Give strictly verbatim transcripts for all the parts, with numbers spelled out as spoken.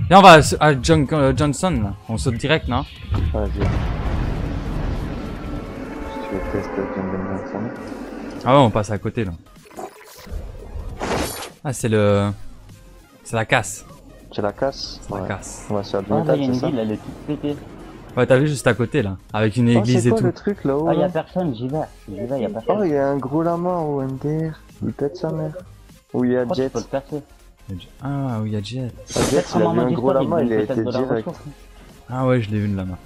Viens, on va à John, euh, Johnson là. On saute direct, non? Vas-y. Si tu veux tester John Johnson. Ah ouais, on passe à côté là. Ah, c'est le. C'est la casse. C'est la casse? C'est ouais. la casse. On va se faire du Ah, là, métal, il y a c'est une ça? ville, elle est toute pétée. Ouais, t'as vu juste à côté là. Avec une Oh, église c'est et quoi tout. le truc là-haut? Ah, il y a là personne, j'y vais. J'y vais, il y a Oh, personne. il y a un gros lama au M D R. Il pète sa mère. Ou il y a Pourquoi tu Jet. peux le casser? Ah, oui, il y a Jet. Ah, Jet, il a vu un gros lama, il a été direct. Ah ouais, je l'ai vu de là-bas.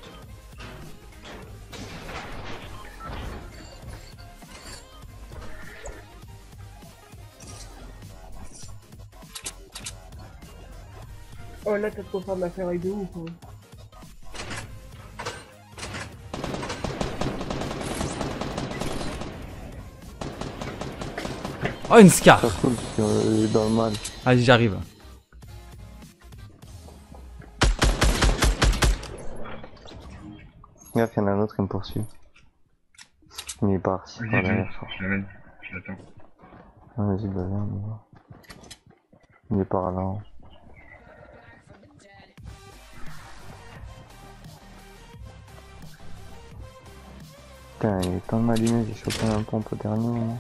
Oh là, t'as trop faire de la ferraille de ouf. Hein. Oh, une Scar. C'est cool, parce qu'il est dans le mal. Allez, j'arrive. Regarde, il y en a un autre qui me poursuit. Mais il part, c'est Oui, par je derrière, je crois. je l'amène, je l'attends. Ah, vas-y, bah viens, on y va. Il est par là. Putain, il est temps de m'allumer, j'ai chopé un pompe au dernier moment.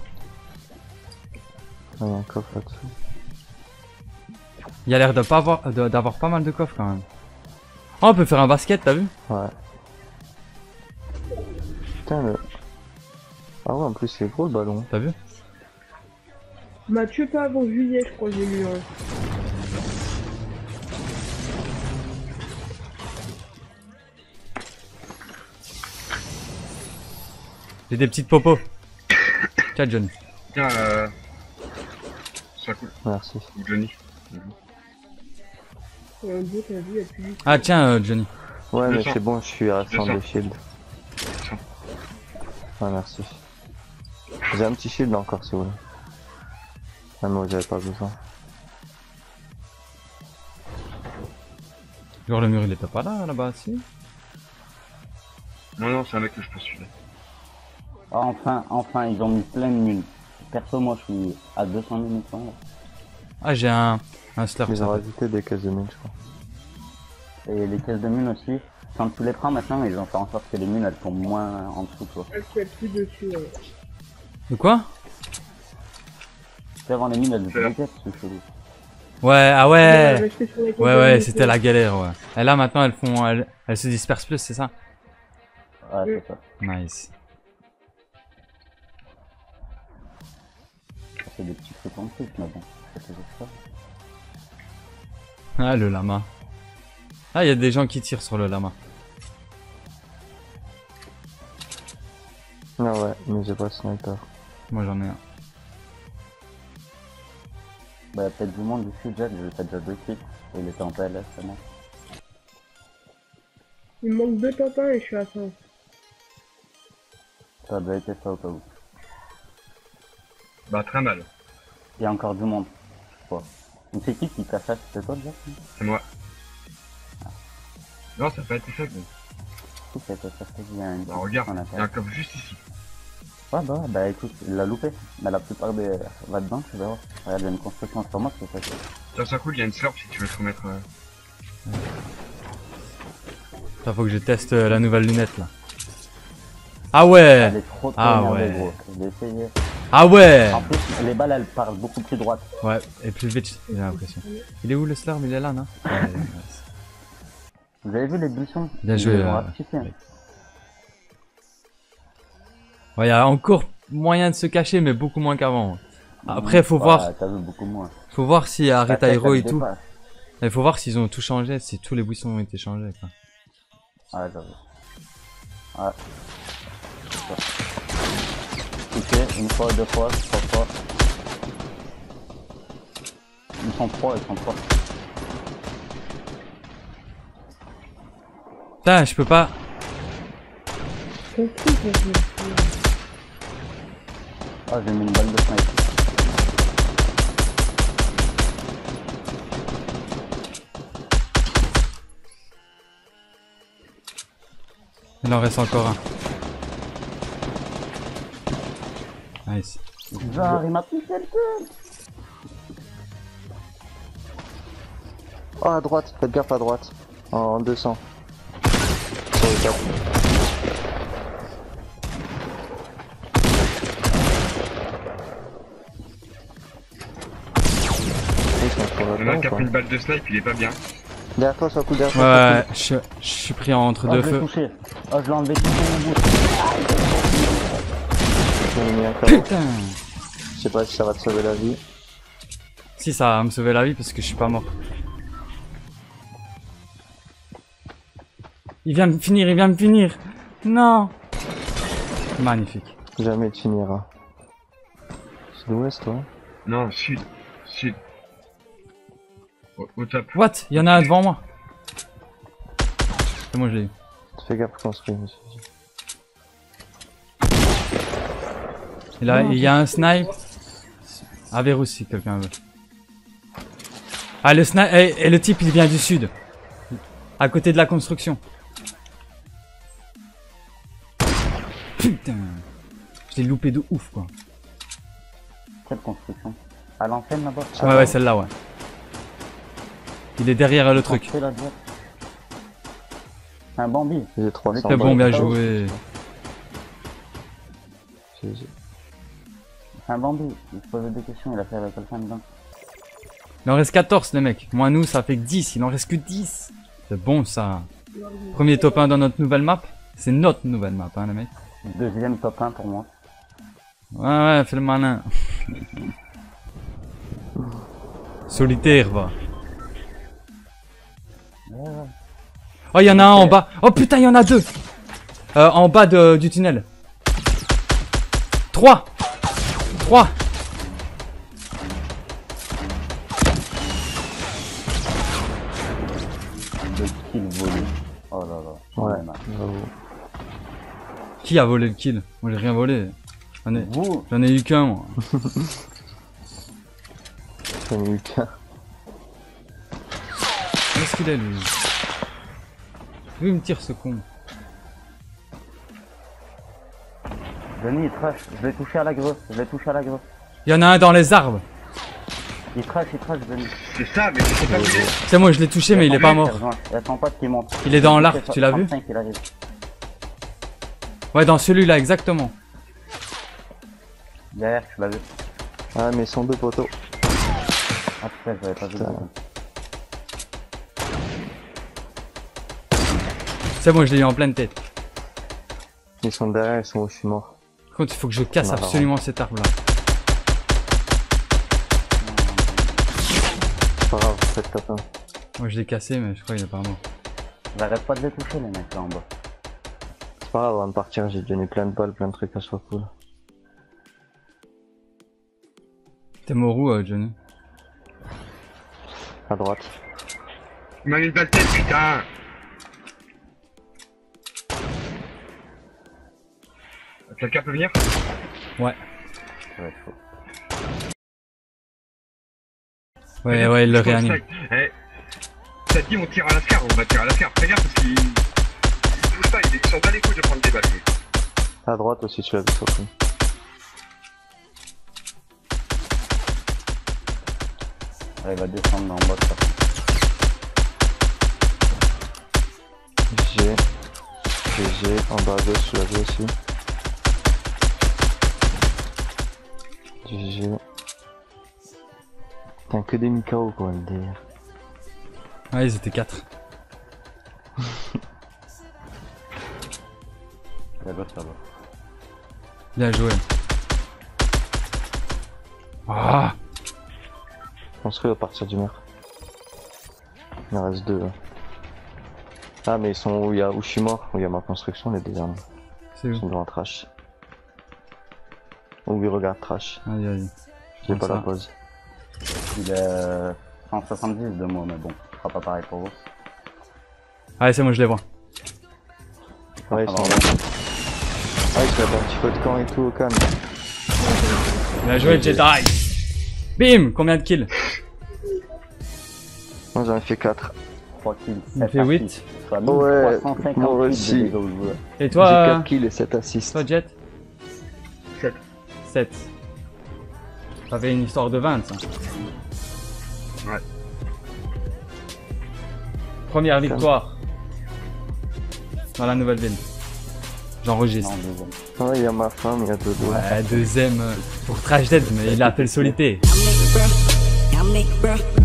Ah, il y a un coffre là-dessous. Il y a l'air de pas avoir, de- d'avoir pas mal de coffres quand même. Oh, on peut faire un basket, t'as vu? Ouais. Putain, le... Ah ouais, en plus, c'est gros le ballon. T'as vu? Mathieu, pas avant juillet, je crois, j'ai lu. Hein. J'ai des petites popos. Tiens, Johnny. Tiens, euh... ça cool. Merci. Ou Johnny. Et un beau, t'as vu, il y a plus vite. Ah, tiens, euh, Johnny. Ouais, Je mais sens. c'est bon, je suis à Je cent de sens. shield. Tiens. Ouais, merci. J'ai un petit shield encore si vous voulez. Ah non, j'avais pas besoin. Genre le mur il était pas là, là-bas, si? Non, non, c'est un mec que je poursuis là. Ah, enfin, enfin, ils ont mis plein de mules. Perso, moi, je suis à deux cent mille points. Ah, j'ai un, un slurp. Ils ça ont fait. rajouté des caisses de mine, je crois. Et les caisses de mules aussi. Quand tu les prends maintenant, ils ont fait en sorte que les mules, elles tombent moins en dessous, quoi. Elle se met plus dessus. Ouais. De quoi? Tu sais, avant les mules, elles étaient des caisses, c'est chelou. Ouais, ah Elle ouais. va rester sur la Ouais, caisse de ouais, mine, c'était la galère, ouais. Et là, maintenant, elles font, elles, elles se dispersent plus, c'est ça? Ouais, c'est ça. Nice. C'est des petits trucs en plus, mais bon. Ça fait ça. Ah, le lama. Ah, il y a des gens qui tirent sur le lama. Ah ouais, mais j'ai pas de sniper. Moi, j'en ai un. Bah, y a peut-être du monde dessus, Jet, j'ai fait déjà deux kills. Et il était en P L S, c'est bon. Il me manque deux tentins et je suis à cent. Ça a déjà été ça au cas où. Bah, très mal. Il y a encore du monde, je crois. Mais c'est qui qui t'a fait? C'est toi, Jet? C'est moi. Non, ça n'a pas été fait, bon. Qui t'a fait? Il y a un Bah, regarde, en il y a un intérieur. coffre juste ici. Ouais, bah, ouais, bah écoute, il l'a loupé. Mais la plupart des là-dedans, tu verras. Regarde, il y a une construction sur moi, c'est ça. Tiens, ça cool, il y a une slurp si tu veux te remettre. Euh... Ça, faut que je teste euh, la nouvelle lunette, là. Ah ouais! Elle est trop trop Ah énervée, ouais. gros. J'ai essayé. Ah ouais! En plus, les balles, elles partent beaucoup plus droite. Ouais, et plus vite, j'ai l'impression. Il est où le slurm? Il est là, non? Ouais, nice. Vous avez vu les buissons? Bien Ils joué, les ont euh, rapetisés. Ouais, il y a encore moyen de se cacher, mais beaucoup moins qu'avant. Après, faut Ouais, voir, T'as vu beaucoup moins. faut voir si arrête Ta tête, aéro elle et tout. dépasse. Il faut voir s'ils ont tout changé, si tous les buissons ont été changés, quoi. Ouais, j'avoue. Ouais. Ok, une fois, deux fois, trois fois. Ils sont trois, ils sont trois. Putain, je peux pas. Ton truc, on se met. Ah, j'ai mis une balle de sniper. Il en reste encore un. Nice. Genre, il m'a poussé le cul. Oh, à droite, faites gaffe à droite. En deux cents. Sur le top. Ils sont sur Il y en a le un qui a top, pris une balle de snipe, il est pas bien. derrière toi, ça coup derrière toi. Ouais, je, je suis pris entre Oh, deux je l'ai feux. touché. Oh, je l'ai enlevé tout mon bout. J'en ai mis un K O. Putain. Je sais pas si ça va te sauver la vie. Si, ça va me sauver la vie parce que je suis pas mort. Il vient de finir, il vient de finir. Non. Magnifique. Jamais tu finiras. Sud-ouest, toi. Non, sud. Sud. Au, au top. What? Il y en a un devant moi. C'est moi je l'ai eu. Fais gaffe construire. Et là, il y a un snipe. À verrou si quelqu'un veut. Ah, le snipe. Et, et le type, il vient du sud. À côté de la construction. Putain. Je l'ai loupé de ouf, quoi. Quelle construction? À l'ancienne là-bas? Ouais, ouais, celle-là, ouais. Il est derrière le truc. C'est la droite. Un Bambi. J'ai trois cents. C'est bon, bien balles. joué. J'ai- j'ai- C'est un Bambi. Il se posait des questions, il a fait avec quelqu'un dedans. Il en reste quatorze, les mecs. Moi, nous, ça fait que dix. Il en reste que dix. C'est bon, ça. Premier top un dans notre nouvelle map. C'est notre nouvelle map, hein, les mecs. Deuxième top un pour moi. Ouais, ouais, fais le malin. Solitaire, va. Ouais, ouais. Oh, il y en a un en bas. Oh putain, il y en a deux. Euh, en bas de, du tunnel. Trois. Trois. Le kill volé. Oh là là. j'en ai Ouais, marre. j'avoue. Qui a volé le kill? Moi, j'ai rien volé. J'en ai, Vous, j'en ai eu qu'un, moi. J'en ai eu qu'un. Où est-ce qu'il est, lui? Où il me tire, ce con? Denis, il trash. Je l'ai touché à la grosse. Je l'ai touché à la grosse. Il y en a un dans les arbres. Il trash, il trash, Denis. C'est ça, mais c'est pas où il est. C'est moi, je l'ai touché, mais il est pas mort. Il y a ton pote qui monte. Il est dans l'arc, tu l'as vu? trente-cinq, il arrive. Ouais, dans celui-là, exactement. Derrière, tu l'as vu. Ah, mais ils sont deux poteaux. Ah putain, j'avais pas vu. Putain. C'est bon, je l'ai eu en pleine tête. Ils sont derrière, ils sont où je suis mort. Par contre, il faut que je casse Non, non. absolument cet arbre-là. C'est pas grave, faites top un. Moi, je l'ai cassé, mais je crois qu'il est pas mort. J'arrête pas de les toucher, les mecs, là en bas. C'est pas grave, avant de partir, j'ai donné plein de balles, plein de trucs à soit cool. T'es mort où, euh, Johnny? À droite. Il m'a mis une balle de tête, putain. Quelqu'un peut venir? Ouais. Ça va être chaud. Ouais, ouais, il le Je pense réanime. que- Eh, ça te dit on tire à la scar, on va tirer à la scar. Fais gaffe parce qu'ils ils bougent pas, ils ils sont pas les couilles de prendre des balles. lui. À droite aussi, tu l'as vu, soit cool. Ouais, il va descendre dans le bas, de toute façon. G. G G, en bas à gauche, tu l'as vu aussi. G G. Putain, que des Mikao quoi, le délire. Ouais, ils étaient quatre. La gauche, ça va. Bien joué. Ah! Construit à partir du mur. Il en reste deux. Là. Ah, mais ils sont où il y a où je suis mort, où il y a ma construction, les désarmes. C'est Ils où? sont devant trash. Où il regarde trash. Aïe, aïe. J'ai pas ça. la pause. Il est cent soixante-dix de moi, mais bon, ce sera pas pareil pour vous. Allez, c'est moi, je les vois. Ouais, ils Ah, sont bah, là. Ah, ils se mettent un petit peu de camp et tout au calme. Bien joué, Jedi! Bim! Combien de kills? Moi j'en ai fait quatre. trois kills, Il me sept fait huit. assists, soit Ouais, trois cent cinquante moi kills aussi. de dégâts au joueur. Et J'ai toi, quatre kills et sept assists. toi, Jet? sept. sept. Ça fait une histoire de vingt, ça. Ouais. Première victoire. Dans la nouvelle ville. J'enregistre. Non, deuxième. Ouais, il y a ma femme, il y a Dodo. Ouais, deuxième euh, pour Trash Dead, mais il a fait le solité. I make bruh, I make bruh.